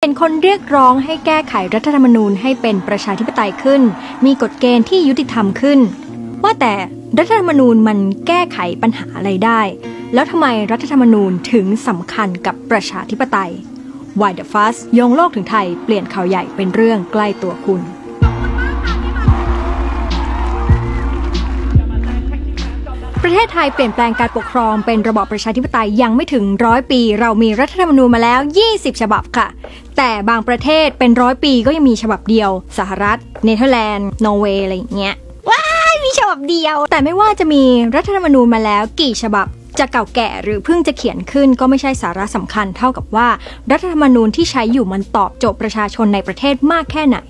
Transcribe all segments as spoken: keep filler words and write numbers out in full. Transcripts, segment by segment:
เป็นคนเรียกร้องให้แก้ไขรัฐธรรมนูญให้เป็นประชาธิปไตยขึ้นมีกฎเกณฑ์ที่ยุติธรรมขึ้นว่าแต่รัฐธรรมนูญมันแก้ไขปัญหาอะไรได้แล้วทำไมรัฐธรรมนูญถึงสำคัญกับประชาธิปไตย Why the Fuss โยงโลกถึงไทยเปลี่ยนข่าวใหญ่เป็นเรื่องใกล้ตัวคุณประเทศไทยเปลี่ยนแปลงการปกครองเป็นระบอบประชาธิปไตยยังไม่ถึงร้อยปีเรามีรัฐธรรมนูญมาแล้วยี่สิบฉบับค่ะแต่บางประเทศเป็นร้อยปีก็ยังมีฉบับเดียวสหรัฐเนเธอร์แลนด์นอร์เวย์อะไรอย่างเงี้ยว้ายมีฉบับเดียวแต่ไม่ว่าจะมีรัฐธรรมนูญมาแล้วกี่ฉบับจะเก่าแก่หรือเพิ่งจะเขียนขึ้นก็ไม่ใช่สาระสำคัญเท่ากับว่ารัฐธรรมนูญที่ใช้อยู่มันตอบโจทย์ประชาชนในประเทศมากแค่ไหน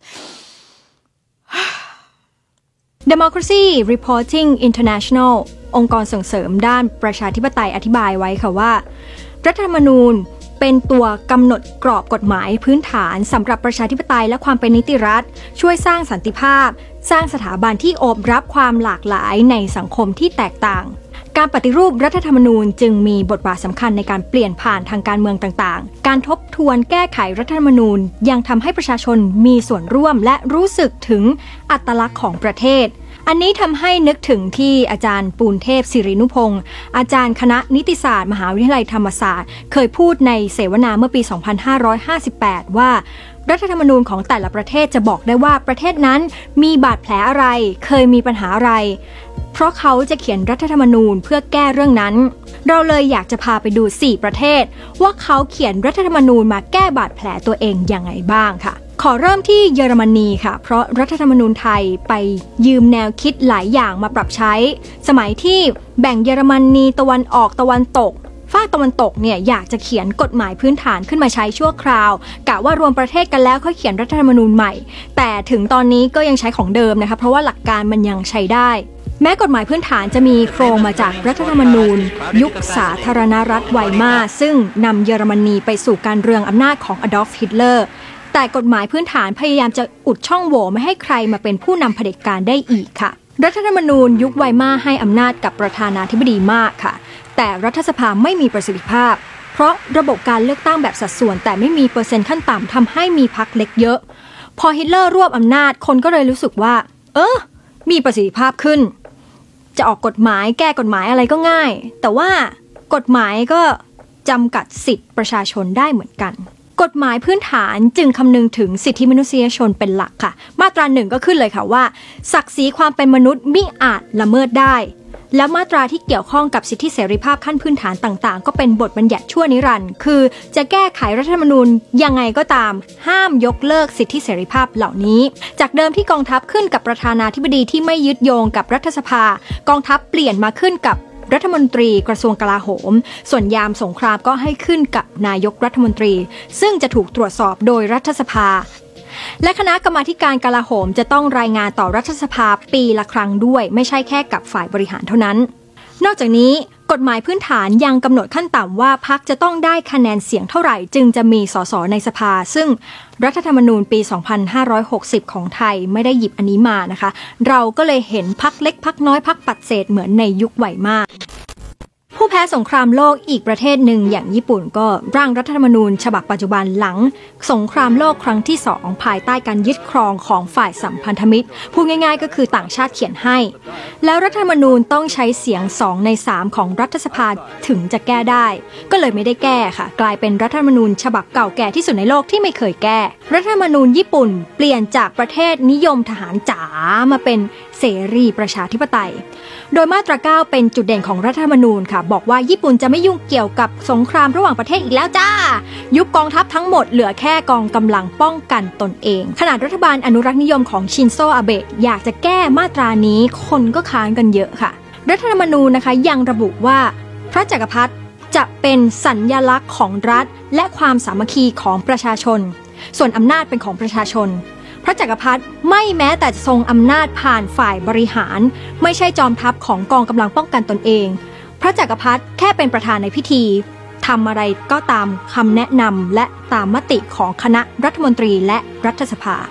Democracy Reporting International องค์กรส่งเสริมด้านประชาธิปไตยอธิบายไว้ค่ะว่ารัฐธรรมนูญเป็นตัวกำหนดกรอบกฎหมายพื้นฐานสำหรับประชาธิปไตยและความเป็นนิติรัฐช่วยสร้างสันติภาพสร้างสถาบันที่โอบรับความหลากหลายในสังคมที่แตกต่างการปฏิรูปรัฐธรรมนูญจึงมีบทบาทสำคัญในการเปลี่ยนผ่านทางการเมืองต่างๆการทบทวนแก้ไขรัฐธรรมนูญยังทำให้ประชาชนมีส่วนร่วมและรู้สึกถึงอัตลักษณ์ของประเทศอันนี้ทำให้นึกถึงที่อาจารย์ปูนเทพศิรินุพงศ์อาจารย์คณะนิติศาสตร์มหาวิทยาลัยธรรมศาสตร์เคยพูดในเสวนาเมื่อปี สองพันห้าร้อยห้าสิบแปด ว่ารัฐธรรมนูญของแต่ละประเทศจะบอกได้ว่าประเทศนั้นมีบาดแผลอะไรเคยมีปัญหาอะไรเพราะเขาจะเขียนรัฐธรรมนูญเพื่อแก้เรื่องนั้นเราเลยอยากจะพาไปดูสี่ประเทศว่าเขาเขียนรัฐธรรมนูญมาแก้บาดแผลตัวเองยังไงบ้างค่ะขอเริ่มที่เยอรมนีค่ะเพราะรัฐธรรมนูญไทยไปยืมแนวคิดหลายอย่างมาปรับใช้สมัยที่แบ่งเยอรมนีตะวันออกตะวันตกฝ่ายตะวันตกเนี่ยอยากจะเขียนกฎหมายพื้นฐานขึ้นมาใช้ชั่วคราวกะว่ารวมประเทศกันแล้วค่อยเขียนรัฐธรรมนูญใหม่แต่ถึงตอนนี้ก็ยังใช้ของเดิมนะคะเพราะว่าหลักการมันยังใช้ได้แม้กฎหมายพื้นฐานจะมีโครงมาจากรัฐธรรมนูญยุคสาธารณรัฐไวมาร์ซึ่งนำเยอรมนีไปสู่การเรืองอำนาจของอดอล์ฟฮิตเลอร์แต่กฎหมายพื้นฐานพยายามจะอุดช่องโหว่ไม่ให้ใครมาเป็นผู้นำเผด็จการได้อีกค่ะรัฐธรรมนูญยุคไวมาร์ให้อำนาจกับประธานาธิบดีมากค่ะแต่รัฐสภาไม่มีประสิทธิภาพเพราะระบบการเลือกตั้งแบบสัดส่วนแต่ไม่มีเปอร์เซ็นต์ขั้นต่ำทำให้มีพรรคเล็กเยอะพอฮิตเลอร์รวบอำนาจคนก็เลยรู้สึกว่าเออมีประสิทธิภาพขึ้นจะออกกฎหมายแก้กฎหมายอะไรก็ง่ายแต่ว่ากฎหมายก็จำกัดสิทธิประชาชนได้เหมือนกันกฎหมายพื้นฐานจึงคำนึงถึงสิทธิมนุษยชนเป็นหลักค่ะมาตราหนึ่งก็ขึ้นเลยค่ะว่าศักดิ์ศรีความเป็นมนุษย์มิอาจละเมิดได้และมาตราที่เกี่ยวข้องกับสิทธิเสรีภาพขั้นพื้นฐานต่างๆก็เป็นบทบัญญัติชั่วนิรันดร์คือจะแก้ไขรัฐธรรมนูญยังไงก็ตามห้ามยกเลิกสิทธิเสรีภาพเหล่านี้จากเดิมที่กองทัพขึ้นกับประธานาธิบดีที่ไม่ยึดโยงกับรัฐสภากองทัพเปลี่ยนมาขึ้นกับรัฐมนตรีกระทรวงกลาโหมส่วนยามสงครามก็ให้ขึ้นกับนายกรัฐมนตรีซึ่งจะถูกตรวจสอบโดยรัฐสภาและคณะกรรมาธิการกลาโหมจะต้องรายงานต่อรัฐสภาปีละครั้งด้วยไม่ใช่แค่กับฝ่ายบริหารเท่านั้นนอกจากนี้กฎหมายพื้นฐานยังกำหนดขั้นต่ำว่าพรรคจะต้องได้คะแนนเสียงเท่าไหร่จึงจะมีสสในสภาซึ่งรัฐธรรมนูญปี สองพันห้าร้อยหกสิบ ของไทยไม่ได้หยิบอันนี้มานะคะเราก็เลยเห็นพรรคเล็กพรรคน้อยพรรคปัดเศษเหมือนในยุคไวมาร์ผู้แพ้สงครามโลกอีกประเทศหนึ่งอย่างญี่ปุ่นก็ร่างรัฐธรรมนูญฉบับปัจจุบันหลังสงครามโลกครั้งที่สองภายใต้การยึดครองของฝ่ายสัมพันธมิตรพูดง่ายๆก็คือต่างชาติเขียนให้แล้วรัฐธรรมนูญต้องใช้เสียงสองในสามของรัฐสภาถึงจะแก้ได้ก็เลยไม่ได้แก้ค่ะกลายเป็นรัฐธรรมนูญฉบับเก่าแก่ที่สุดในโลกที่ไม่เคยแก้รัฐธรรมนูญญี่ปุ่นเปลี่ยนจากประเทศนิยมทหารจ๋ามาเป็นเสรีประชาธิปไตยโดยมาตราเก้าเป็นจุดเด่นของรัฐธรรมนูญค่ะบอกว่าญี่ปุ่นจะไม่ยุ่งเกี่ยวกับสงครามระหว่างประเทศอีกแล้วจ้ายุบกองทัพทั้งหมดเหลือแค่กองกำลังป้องกันตนเองขนาดรัฐบาลอนุรักษ์นิยมของชินโซอาเบะอยากจะแก้มาตรานี้คนก็ค้านกันเยอะค่ะรัฐธรรมนูญนะคะยังระบุว่าพระจักรพรรดิจะเป็นสัญลักษณ์ของรัฐและความสามัคคีของประชาชนส่วนอำนาจเป็นของประชาชนพระจักรพรรดิไม่แม้แต่จะทรงอำนาจผ่านฝ่ายบริหารไม่ใช่จอมทัพของกองกำลังป้องกันตนเองพระจักรพรรดิแค่เป็นประธานในพิธีทำอะไรก็ตามคำแนะนำและตามมติของคณะรัฐมนตรีและรัฐสภา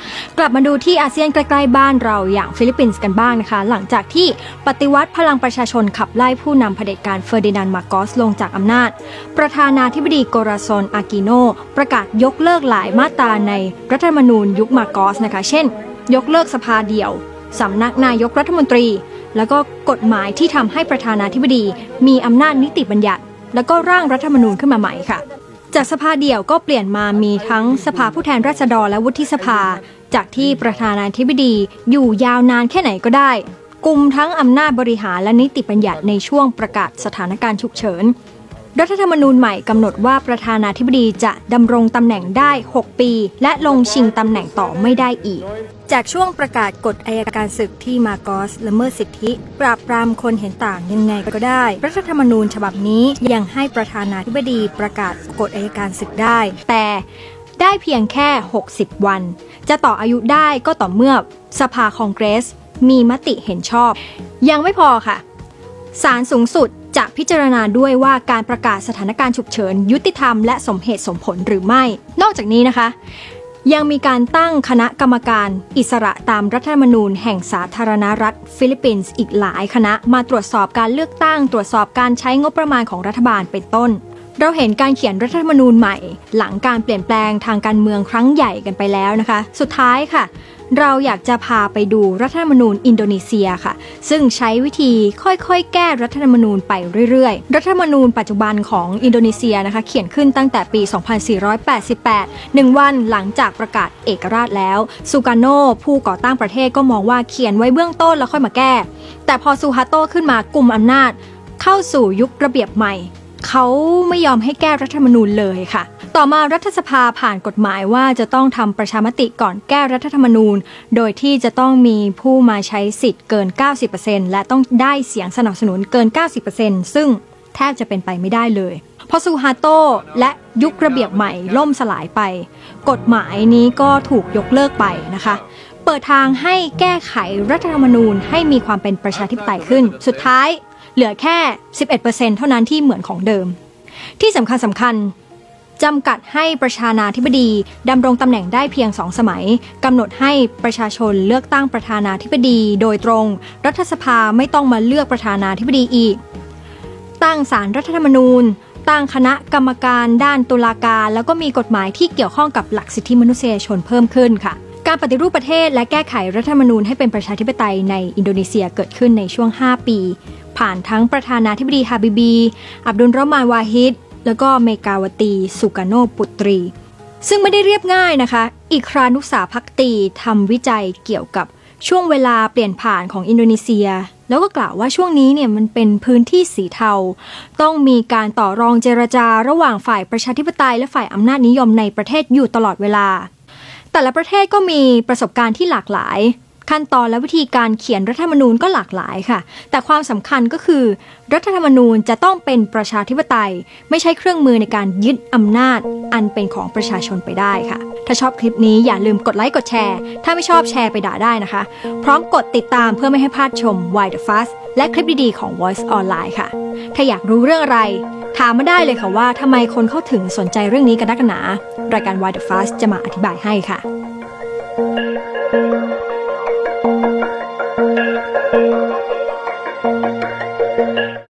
กลับมาดูที่อาเซียนใกล้ๆบ้านเราอย่างฟิลิปปินส์กันบ้างนะคะหลังจากที่ปฏิวัติพลังประชาชนขับไล่ผู้นำเผด็จการเฟอร์ดินานด์ มาร์โกสลงจากอำนาจประธานาธิบดีโกราซอน อากิโนประกาศยกเลิกหลายมาตราในรัฐธรรมนูญยุคมาร์โกสนะคะเช่นยกเลิกสภาเดี่ยวสำนักนายกรัฐมนตรีแล้วก็กฎหมายที่ทำให้ประธานาธิบดีมีอำนาจนิติบัญญัติแล้วก็ร่างรัฐธรรมนูญขึ้นมาใหม่ค่ะจากสภาเดี่ยวก็เปลี่ยนมามีทั้งสภาผู้แทนราษฎรและวุฒิสภาจากที่ประธานาธิบดีอยู่ยาวนานแค่ไหนก็ได้กุมทั้งอำนาจบริหารและนิติบัญญัติในช่วงประกาศสถานการณ์ฉุกเฉินรัฐธรรมนูญใหม่กำหนดว่าประธานาธิบดีจะดำรงตำแหน่งได้หกปีและลงชิงตำแหน่งต่อไม่ได้อีกจากช่วงประกาศกฎอัยการศึกที่มาร์โกสละเมิดสิทธิปราบปรามคนเห็นต่างยังไงก็ได้รัฐธรรมนูญฉบับนี้ยังให้ประธานาธิบดีประกาศกฎอัยการศึกได้แต่ได้เพียงแค่หกสิบวันจะต่ออายุได้ก็ต่อเมื่อสภาคองเกรสมีมติเห็นชอบยังไม่พอค่ะศาลสูงสุดจะพิจารณาด้วยว่าการประกาศสถานการณ์ฉุกเฉินยุติธรรมและสมเหตุสมผลหรือไม่นอกจากนี้นะคะยังมีการตั้งคณะกรรมการอิสระตามรัฐธรรมนูญแห่งสาธารณรัฐฟิลิปปินส์อีกหลายคณะมาตรวจสอบการเลือกตั้งตรวจสอบการใช้งบประมาณของรัฐบาลเป็นต้นเราเห็นการเขียนรัฐธรรมนูญใหม่หลังการเปลี่ยนแปลงทางการเมืองครั้งใหญ่กันไปแล้วนะคะสุดท้ายค่ะเราอยากจะพาไปดูรัฐธรรมนูญอินโดนีเซียค่ะซึ่งใช้วิธีค่อยๆแก้รัฐธรรมนูญไปเรื่อยๆรัฐธรรมนูญปัจจุบันของอินโดนีเซียนะคะเขียนขึ้นตั้งแต่ปี สองพันสี่ร้อยแปดสิบแปด หนึ่งวันหลังจากประกาศเอกราชแล้วซูการโนผู้ก่อตั้งประเทศก็มองว่าเขียนไว้เบื้องต้นแล้วค่อยมาแก้แต่พอซูฮาโตขึ้นมากุมอำนาจเข้าสู่ยุคระเบียบใหม่เขาไม่ยอมให้แก้รัฐธรรมนูญเลยค่ะต่อมารัฐสภาผ่านกฎหมายว่าจะต้องทำประชามติก่อนแก้รัฐธรรมนูญโดยที่จะต้องมีผู้มาใช้สิทธิ์เกิน เก้าสิบเปอร์เซ็นต์ และต้องได้เสียงสนับสนุนเกิน เก้าสิบเปอร์เซ็นต์ ซึ่งแทบจะเป็นไปไม่ได้เลยพอซูฮาโตและยุคระเบียบใหม่ล่มสลายไปกฎหมายนี้ก็ถูกยกเลิกไปนะคะเปิดทางให้แก้ไขรัฐธรรมนูญให้มีความเป็นประชาธิปไตยขึ้นสุดท้ายเหลือแค่ สิบเอ็ดเปอร์เซ็นต์ เท่านั้นที่เหมือนของเดิมที่สำคัญสำคัญจำกัดให้ประธานาธิบดีดำรงตำแหน่งได้เพียงสองสมัยกำหนดให้ประชาชนเลือกตั้งประธานาธิบดีโดยตรงรัฐสภาไม่ต้องมาเลือกประธานาธิบดีอีกตั้งศาลรัฐธรรมนูญตั้งคณะกรรมการด้านตุลาการแล้วก็มีกฎหมายที่เกี่ยวข้องกับหลักสิทธิมนุษยชนเพิ่มขึ้นค่ะการปฏิรูปประเทศและแก้ไขรัฐธรรมนูญให้เป็นประชาธิปไตยในอินโดนีเซียเกิดขึ้นในช่วงห้าปีผ่านทั้งประธานาธิบดีฮาบิบีอับดุลรอมานวาฮิดแล้วก็เมกาวตีสุการโนปุตรีซึ่งไม่ได้เรียบง่ายนะคะอิครานุสาภักตีทำวิจัยเกี่ยวกับช่วงเวลาเปลี่ยนผ่านของอินโดนีเซียแล้วก็กล่าวว่าช่วงนี้เนี่ยมันเป็นพื้นที่สีเทาต้องมีการต่อรองเจรจาระหว่างฝ่ายประชาธิปไตยและฝ่ายอำนาจนิยมในประเทศอยู่ตลอดเวลาแต่ละประเทศก็มีประสบการณ์ที่หลากหลายขั้นตอนและวิธีการเขียนรัฐธรรมนูญก็หลากหลายค่ะแต่ความสำคัญก็คือรัฐธรรมนูญจะต้องเป็นประชาธิปไตยไม่ใช่เครื่องมือในการยึดอำนาจอันเป็นของประชาชนไปได้ค่ะถ้าชอบคลิปนี้อย่าลืมกดไลค์กดแชร์ถ้าไม่ชอบแชร์ไปด่าได้นะคะพร้อมกดติดตามเพื่อไม่ให้พลาดชม Why the Fuss และคลิปดีๆของ Voice Online ค่ะถ้าอยากรู้เรื่องอะไรถามมาได้เลยค่ะว่าทำไมคนเขาถึงสนใจเรื่องนี้กันนักหนารายการ Why the Fuss จะมาอธิบายให้ค่ะ